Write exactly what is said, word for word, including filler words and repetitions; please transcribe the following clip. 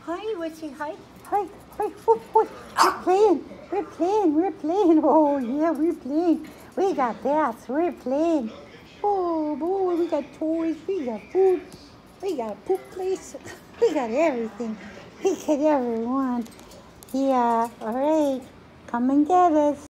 Hi, Witchy, hi. Hi, hi, whoop, whoop. We're playing, we're playing, we're playing. Oh, yeah, we're playing. We got baths, we're playing. Oh, boy, we got toys, we got food, we got a poop place. We got everything. We could ever want. Yeah, all right. Come and get us.